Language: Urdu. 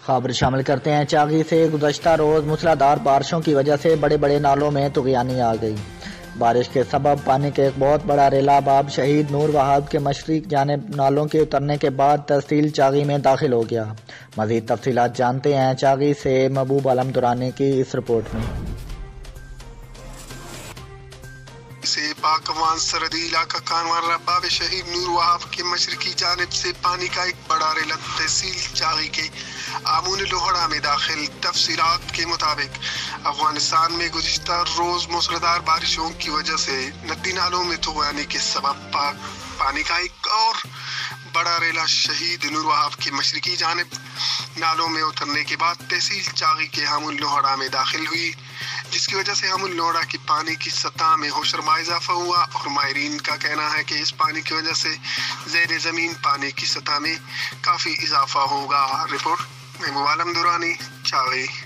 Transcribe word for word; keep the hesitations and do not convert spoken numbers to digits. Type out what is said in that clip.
خبر شامل کرتے ہیں چاغی سے۔ گزشتہ روز موسلادھار بارشوں کی وجہ سے بڑے بڑے نالوں میں طغیانی آ گئی۔ بارش کے سبب پانی کے ایک بہت بڑا ریلاب آب شہید نور وہاب کے مشرق جانب نالوں کے اترنے کے بعد تحصیل چاغی میں داخل ہو گیا۔ مزید تفصیلات جانتے ہیں چاغی سے محبوب عالم دورانی کی اس رپورٹ میں۔ سے پاکوان سرحدی علاقہ کانوار باب شہید نور وہاب کے مشرقی جانب سے پانی کا ایک بڑا ریلا تحصیل چاغی کے آمون لوہڑا میں داخل۔ تفصیلات کے مطابق افغانستان میں گزشتہ روز موسلادھار بارشوں کی وجہ سے ندی نالوں میں طغیانی کے سبب پاک پانی کا ایک اور بڑا ریلا شہید نور وہاب کی مشرقی جانب نالوں میں اترنے کے بعد تحصیل چاغی کے آمون لوہڑا میں داخل ہوئی، جس کی وجہ سے آمون لوہڑا کی پانی کی سطح میں ہوشرما اضافہ ہوا اور ماہرین کا کہنا ہے کہ اس پانی کی وجہ سے زیر زمین پانی کی سطح میں کافی اضافہ ہوگا۔ رپورٹ محبوب عالم دورانی، چاغی۔